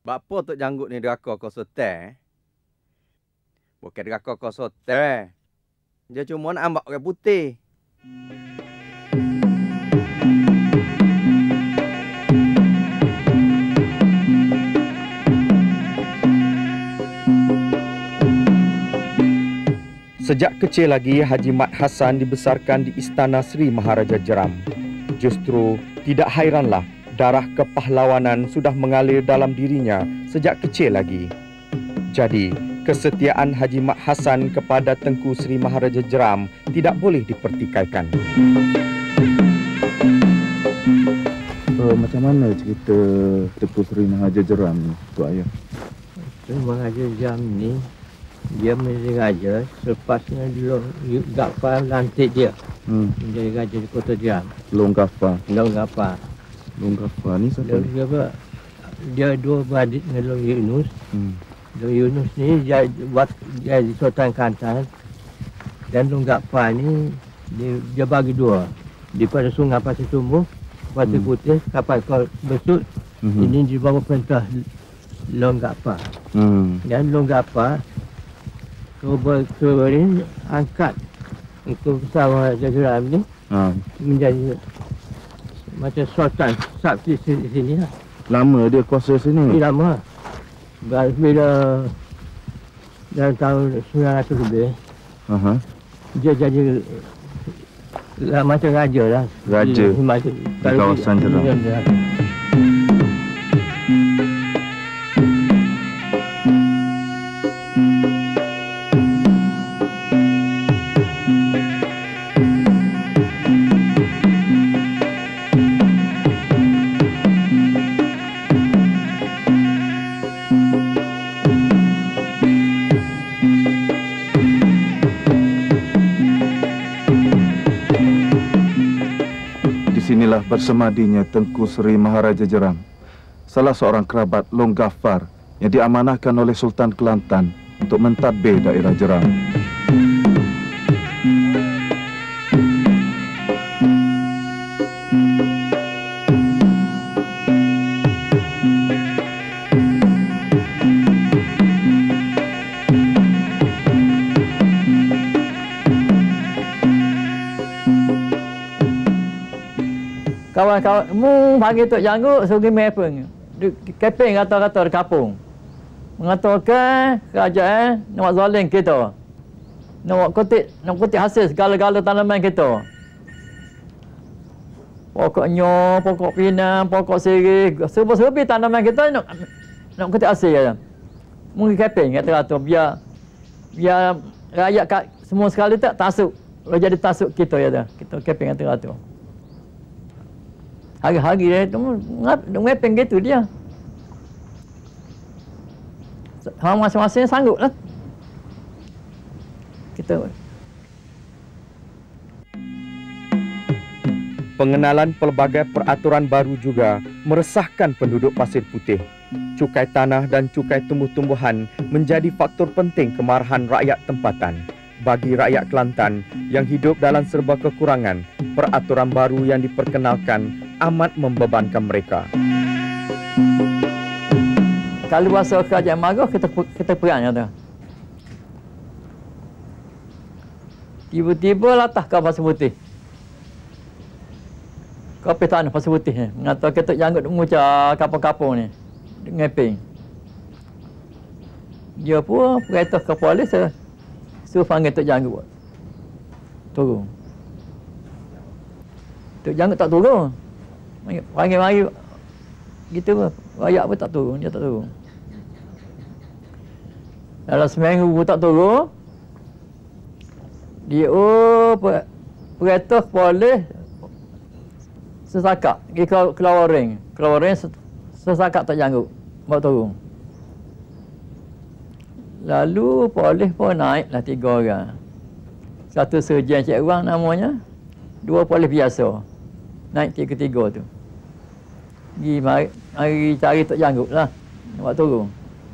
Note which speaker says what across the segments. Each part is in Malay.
Speaker 1: Bapa Tok Janggut ni deraka kau sotel. Bukan deraka kau sotel. Dia cuma nak ambak orang putih. Sejak kecil lagi, Haji Mat Hassan dibesarkan di Istana Sri Maharaja Jeram. Justru tidak hairanlah darah kepahlawanan sudah mengalir dalam dirinya sejak kecil lagi. Jadi, kesetiaan Haji Mat Hassan kepada Tengku Sri Maharaja Jeram tidak boleh dipertikaikan.
Speaker 2: Macam mana cerita Tengku Sri Maharaja Jeram ni, Tok Ayah?
Speaker 3: Sri Maharaja Jeram ni, dia menjadi raja selepasnya Ghaffar lantik dia menjadi raja di kota Jeram.
Speaker 2: Long Ghaffar ni siapa?
Speaker 3: Dia dua beradik dengan Long Yunus. Long Yunus ni dia di Sultan Kelantan, dan Long Ghaffar ni dia bagi dua. Daripada Sungai Pasir Tumbuh, Pasir Putih, kapal besut, ini di bawah perintah Long Ghaffar. Dan Long Ghaffar Kemudian angkat itu pesawat Maharaja Jeram ni menjadi macam sultan sab di sini lah.
Speaker 2: Lama dia kuasa sini?
Speaker 3: Lama. Bila dalam tahun 900 lebih, dia jadi macam raja lah.
Speaker 2: Raja di kawasan Jeram. Disinilah bersemadinya Tengku Sri Maharaja Jeram, salah seorang kerabat Long Ghaffar yang diamanahkan oleh Sultan Kelantan untuk mentadbir daerah Jeram.
Speaker 3: Kawan-kawan, mu panggil Tok Janggut, suruh pergi mepeng. Keping kata-kata di kampung. Mengatakan kerajaan nak buat zalim kita. Nak kutip hasil segala-gala tanaman kita. Pokok nyo, pokok pinang, pokok sirih, serba-serbi tanaman kita nak kutip hasil je. Mungkin keping kata-kata biar rakyat semua sekali tak tasuk. Jadi tasuk kita je dah. Kita keping kata-kata. Hari-hari dia tu ngepeng gitu dia. Masing-masing sanggup lah. Kita.
Speaker 1: Pengenalan pelbagai peraturan baru juga meresahkan penduduk Pasir Putih. Cukai tanah dan cukai tumbuh-tumbuhan menjadi faktor penting kemarahan rakyat tempatan. Bagi rakyat Kelantan yang hidup dalam serba kekurangan, peraturan baru yang diperkenalkan amat membebankan mereka.
Speaker 3: Kalau bahasa kerajaan marah, kita perangnya tu. Tiba-tiba latah kau Pasir Putih. Kau pergi tanah Pasir Putih ni. Mengatakan Tok Janggut mengucap kapal-kapal ni. Ngeping. Dia pun perintah ke polis suruh panggil Tok Janggut. Turun. Tok Janggut tak turun. Panggil mari. Gitu pun. Rakyat pun tak turun. Dia tak turun. Dalam seminggu pun tak turun. Dia perintah polis sesakak. Pergi keluar ring. Keluar ring sesakak Tok Janggut. Bawa turun. Lalu polis pun naiklah 3 orang. Satu Serjen Cik Wang namanya. 2 polis biasa. Naik tiga-tiga tu. Pergi mari cari Tok Janggut lah. Nak turun.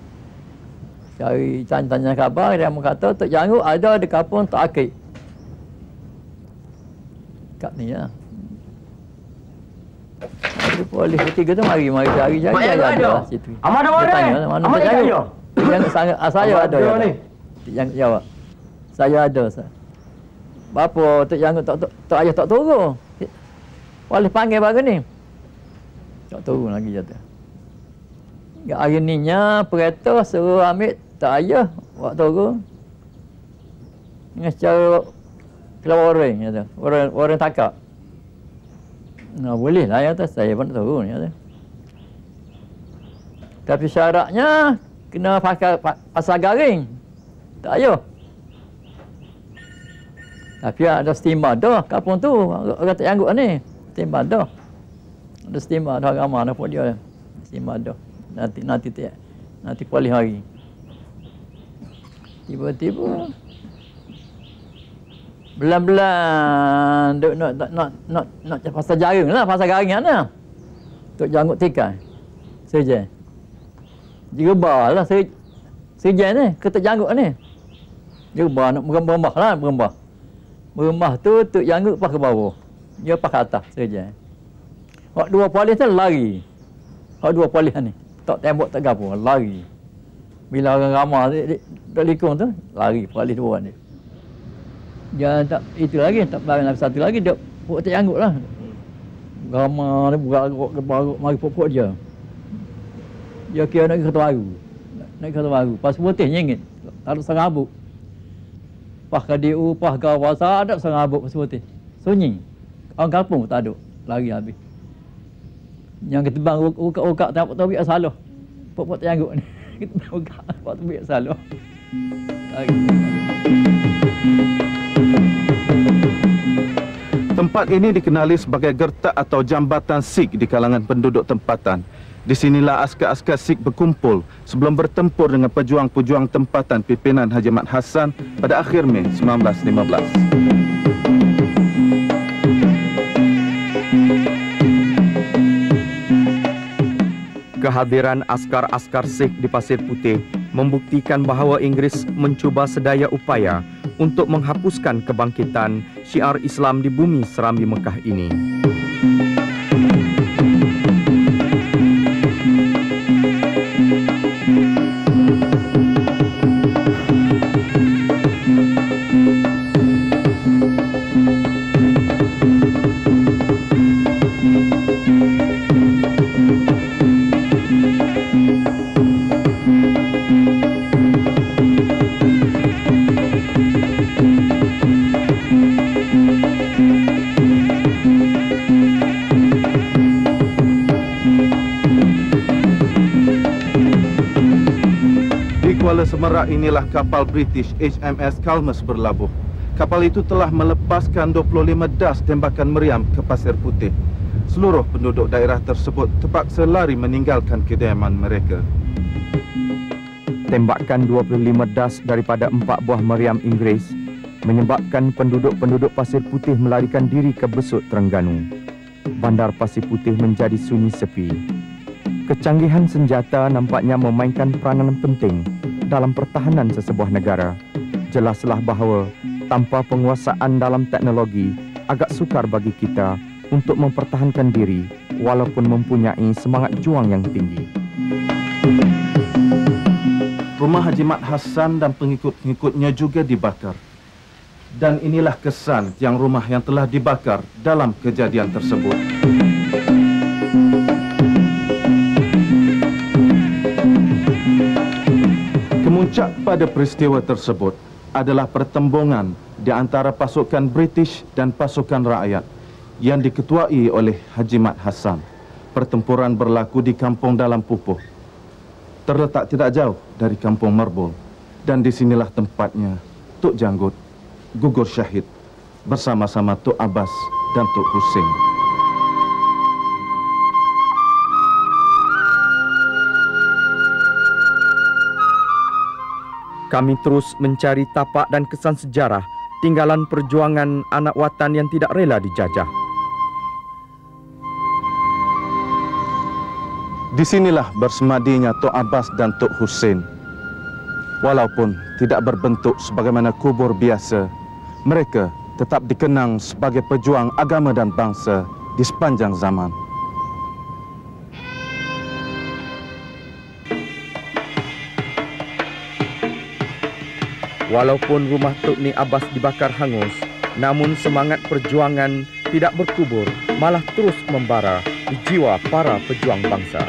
Speaker 3: Cari tanya khabar. Dia berkata Tok Janggut ada di kampung Tok Akik. Kat ni lah.
Speaker 4: Polis ketiga tu mari cari ada situ.
Speaker 5: Amat ada mana?
Speaker 4: Mana
Speaker 5: Amat
Speaker 4: Tok
Speaker 5: ada.
Speaker 4: Yang saya ada
Speaker 5: ni.
Speaker 4: Yang jawab. Saya ada. Bapa Tok Janggut tak ayah tak turun. Polis panggil baru ni. Tak turun lagi jatuh. Hari ni nya pereta suruh ambil tak ayah buat turun. Dengan secara keluar orang kata. Orang takak. Nah, boleh lah ya, saya pun tak tahu ya. Tapi syaratnya kena pakai pasal garing. Tak payah. Tapi ada stimba dah kampung tu. Orang tak janggut ni. Stimba dah. Ada stimba dah agama nak buat dia. Stimba dah. Nanti polis hari. Tiba-tiba belan-belan duk nak pasal jaring lah, pasal garing mana. Tok Janggut tikai. Saja. Direbah lah saja ni, ke Tok Janggut ni. Direbah nak merembah lah, merembah. Merembah tu Tok Janggut pas ke bawah. Dia pas ke atas saja. Hak dua polis tu lari. Hak dua polis ni. Tak tembok tak gapo, lari. Bila orang ramah duk likung tu, lari polis dua ni. Dia tak itu lagi, tak barang satu lagi dia pokok tak janggut lah. Ramah ni bergaruk mari pokok dia. Dia kira nak ke Kota Baru. Nak ke Kota Baru. Pas putih nyengit. Tak ada serabut. Pas KDU, pas Gawasa ada serabut pas putih. Sunyi. Orang kampung tak ada. Lari habis. Yang ketebang ukak tak tahu biar salah. Pokok tak janggut ni. Ketebang ukak tak tahu biar salah. Lari.
Speaker 2: Tempat ini dikenali sebagai gertak atau jambatan Sikh di kalangan penduduk tempatan. Di sinilah askar-askar Sikh berkumpul sebelum bertempur dengan pejuang-pejuang tempatan pimpinan Haji Mat Hassan pada akhir Mei 1915.
Speaker 1: Kehadiran askar-askar Sikh di Pasir Putih membuktikan bahawa Inggeris mencuba sedaya upaya untuk menghapuskan kebangkitan syiar Islam di bumi serambi Mekah ini.
Speaker 2: Kuala Semerak inilah kapal British HMS Kalmus berlabuh. Kapal itu telah melepaskan 25 das tembakan meriam ke Pasir Putih. Seluruh penduduk daerah tersebut terpaksa lari meninggalkan kediaman mereka.
Speaker 1: Tembakan 25 das daripada 4 buah meriam Inggeris menyebabkan penduduk-penduduk Pasir Putih melarikan diri ke Besut Terengganu. Bandar Pasir Putih menjadi sunyi sepi. Kecanggihan senjata nampaknya memainkan peranan penting dalam pertahanan sesebuah negara. Jelaslah bahawa tanpa penguasaan dalam teknologi agak sukar bagi kita untuk mempertahankan diri walaupun mempunyai semangat juang yang tinggi.
Speaker 2: Rumah Haji Mat Hassan dan pengikut-pengikutnya juga dibakar. Dan inilah kesan tiang rumah yang telah dibakar dalam kejadian tersebut. Kemuncak pada peristiwa tersebut adalah pertembungan di antara pasukan British dan pasukan rakyat yang diketuai oleh Haji Mat Hassan. Pertempuran berlaku di Kampung Dalam Pupuh. Terletak tidak jauh dari Kampung Merbul. Dan disinilah tempatnya Tok Janggut gugur syahid bersama-sama Tok Abbas dan Tok Husin.
Speaker 1: Kami terus mencari tapak dan kesan sejarah tinggalan perjuangan anak watan yang tidak rela dijajah.
Speaker 2: Di sinilah bersemadinya Tok Abbas dan Tok Husin. Walaupun tidak berbentuk sebagaimana kubur biasa, mereka tetap dikenang sebagai pejuang agama dan bangsa di sepanjang zaman.
Speaker 1: Walaupun rumah Tok Ni Abbas dibakar hangus, namun semangat perjuangan tidak berkubur, malah terus membara di jiwa para pejuang bangsa.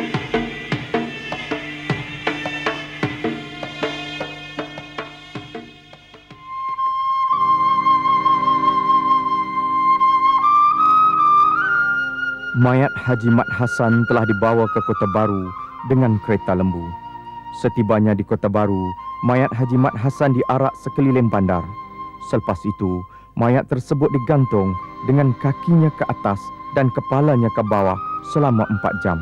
Speaker 1: Mayat Haji Mat Hassan telah dibawa ke Kota Baru dengan kereta lembu. Setibanya di Kota Baru, mayat Haji Mat Hassan diarak sekeliling bandar. Selepas itu, mayat tersebut digantung dengan kakinya ke atas dan kepalanya ke bawah selama 4 jam.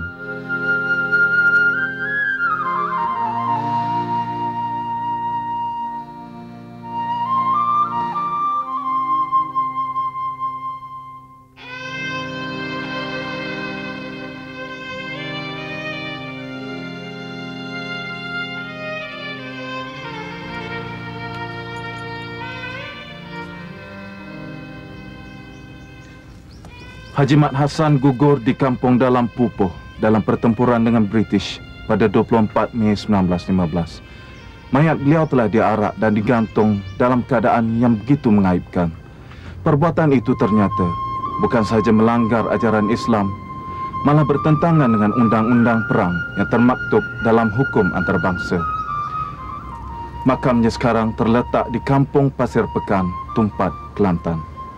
Speaker 2: Haji Mat Hassan gugur di kampung Dalam Pupuh dalam pertempuran dengan British pada 24 Mei 1915. Mayat beliau telah diarak dan digantung dalam keadaan yang begitu mengaibkan. Perbuatan itu ternyata bukan sahaja melanggar ajaran Islam, malah bertentangan dengan undang-undang perang yang termaktub dalam hukum antarabangsa. Makamnya sekarang terletak di Kampung Pasir Pekan, Tumpat, Kelantan.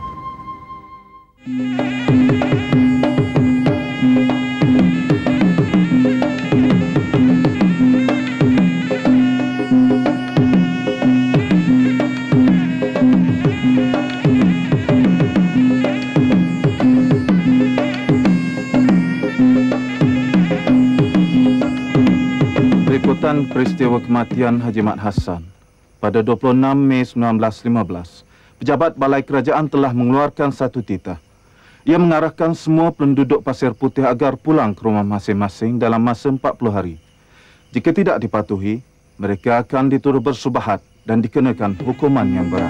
Speaker 2: Berikutan peristiwa kematian Haji Mat Hassan pada 26 Mei 1915, pejabat Balai Kerajaan telah mengeluarkan satu titah. Ia mengarahkan semua penduduk Pasir Putih agar pulang ke rumah masing-masing dalam masa 40 hari. Jika tidak dipatuhi, mereka akan dituduh bersubahat dan dikenakan hukuman yang berat.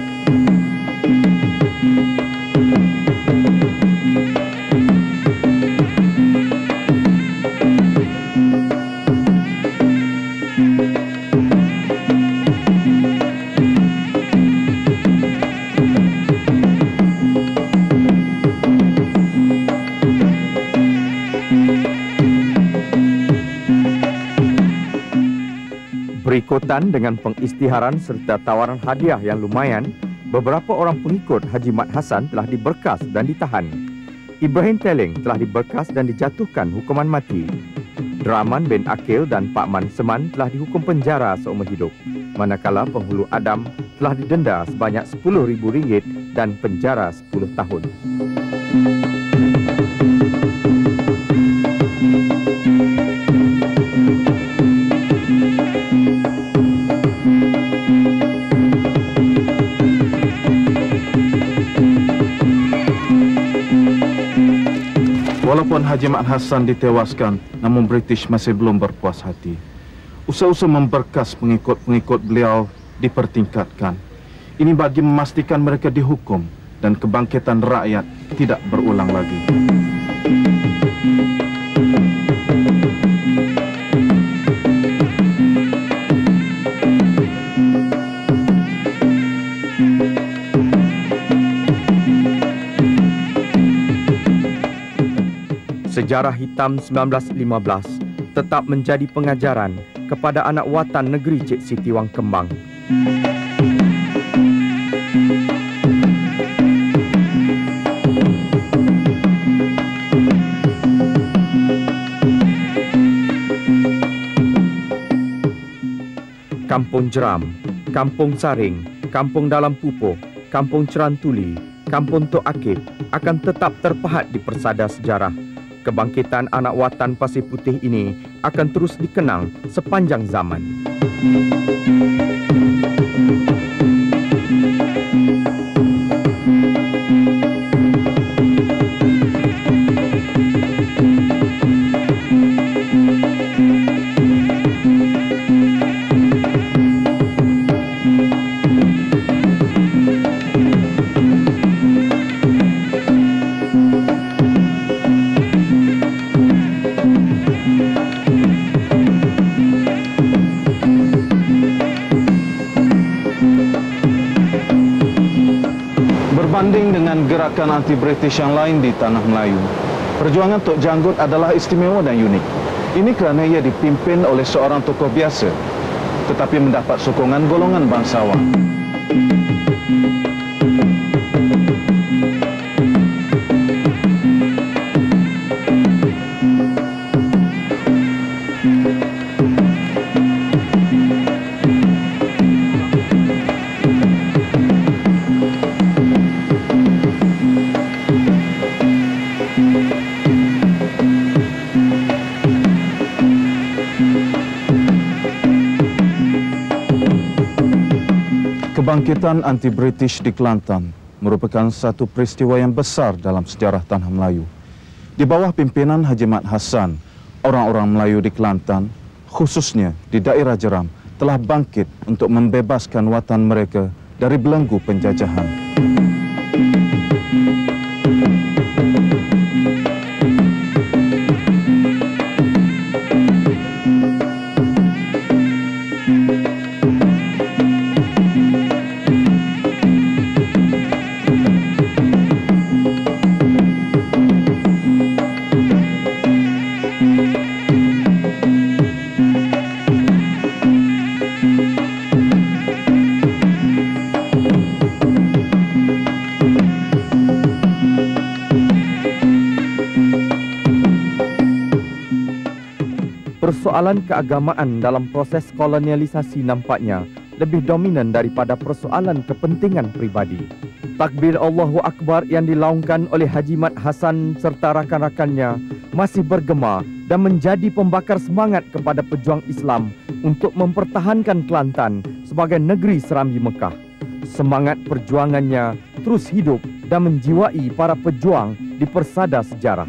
Speaker 1: Berikutan dengan pengisytiharan serta tawaran hadiah yang lumayan, beberapa orang pengikut Haji Mat Hassan telah diberkas dan ditahan. Ibrahim Teleng telah diberkas dan dijatuhkan hukuman mati. Draman bin Akil dan Pak Man Seman telah dihukum penjara seumur hidup, manakala penghulu Adam telah didenda sebanyak RM10,000 dan penjara 10 tahun.
Speaker 2: Walaupun Haji Mat Hassan ditewaskan, namun British masih belum berpuas hati. Usaha-usaha memberkas pengikut-pengikut beliau dipertingkatkan. Ini bagi memastikan mereka dihukum dan kebangkitan rakyat tidak berulang lagi.
Speaker 1: Sejarah hitam 1915 tetap menjadi pengajaran kepada anak watan negeri Cik Siti Wang Kembang. Kampung Jeram, Kampung Saring, Kampung Dalam Pupuh, Kampung Cerantuli, Kampung Tok Akib akan tetap terpahat di persada sejarah. Kebangkitan anak watan Pasir Putih ini akan terus dikenang sepanjang zaman.
Speaker 2: gerakan anti-British yang lain di tanah Melayu, perjuangan Tok Janggut adalah istimewa dan unik. Ini kerana ia dipimpin oleh seorang tokoh biasa, tetapi mendapat sokongan golongan bangsawan. Kebangkitan anti-British di Kelantan merupakan satu peristiwa yang besar dalam sejarah tanah Melayu. Di bawah pimpinan Haji Mat Hassan, orang-orang Melayu di Kelantan, khususnya di daerah Jeram, telah bangkit untuk membebaskan watan mereka dari belenggu penjajahan.
Speaker 1: Persoalan keagamaan dalam proses kolonialisasi nampaknya lebih dominan daripada persoalan kepentingan pribadi. Takbir Allahu Akbar yang dilaungkan oleh Haji Mat Hassan serta rakan-rakannya masih bergema dan menjadi pembakar semangat kepada pejuang Islam untuk mempertahankan Kelantan sebagai negeri serambi Mekah. Semangat perjuangannya terus hidup dan menjiwai para pejuang di persada sejarah.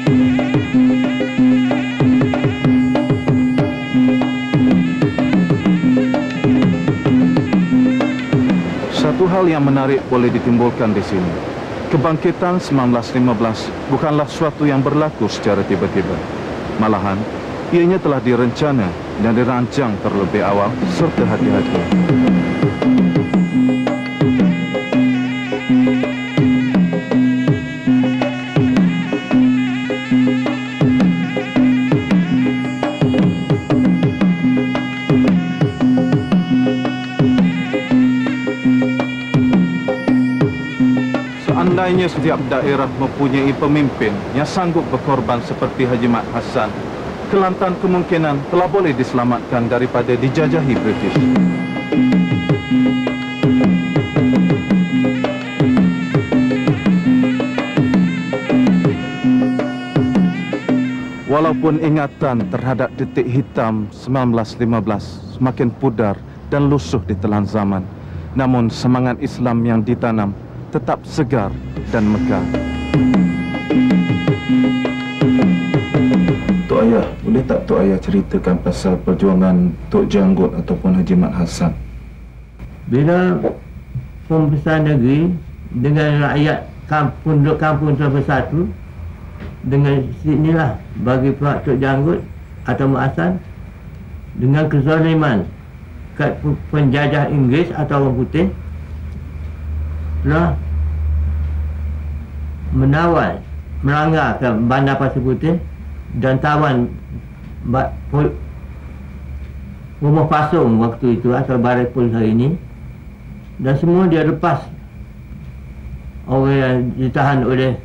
Speaker 2: Satu hal yang menarik boleh ditimbulkan di sini. Kebangkitan 1915 bukanlah suatu yang berlaku secara tiba-tiba. Malahan, ianya telah direncana dan dirancang terlebih awal serta hati-hati. Seandainya setiap daerah mempunyai pemimpin yang sanggup berkorban seperti Haji Mat Hassan, Kelantan kemungkinan telah boleh diselamatkan daripada dijajahi British. Walaupun ingatan terhadap detik hitam 1915 semakin pudar dan lusuh di telan zaman, namun semangat Islam yang ditanam tetap segar dan megah. Tok Ayah, boleh tak Tok Ayah ceritakan pasal perjuangan Tok Janggut ataupun Haji Mat Hassan?
Speaker 3: Bila pembesar negeri dengan rakyat kampung bersatu, dengan sinilah bagi pihak Tok Janggut atau Mat Hassan dengan kezaliman kat penjajah Inggeris atau orang putih telah menawal, melanggarkan Bandar Pasir Putih dan tawan rumah pasung waktu itu atau Barai Pul hari ini, dan semua dia lepas orang yang ditahan oleh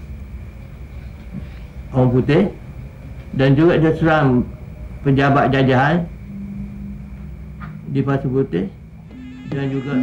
Speaker 3: orang putih, dan juga dia serang pejabat jajahan di Pasir Putih dan juga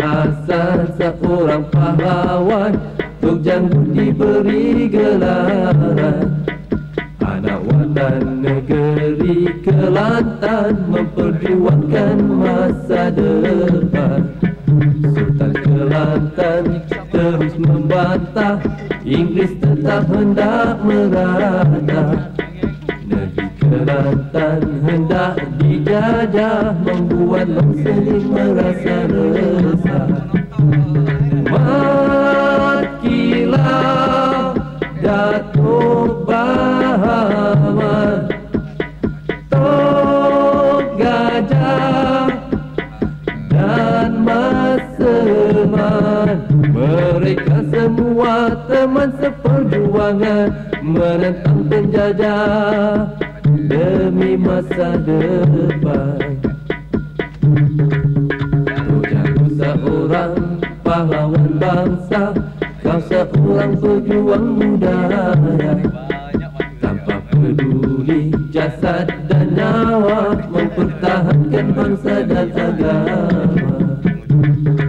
Speaker 5: Hasan seorang pahlawan, Tok Janggut diberi gelaran. Anak watan negeri Kelantan, memperjuangkan masa depan. Sultan Kelantan terus membantah, Inggeris tetap hendak merata. Negeri Kelantan hendak dijajah, membuat Long Seling merasa resah. Matilah Datuk Bahman, Tok Gajah dan Mas Seman. Mereka semua teman seperjuangan, menentang penjajah demi masa depan. Tok Janggut seorang pahlawan bangsa, kau seorang pejuang budaya. Tanpa peduli jasad dan nyawa, mempertahankan bangsa dan agama.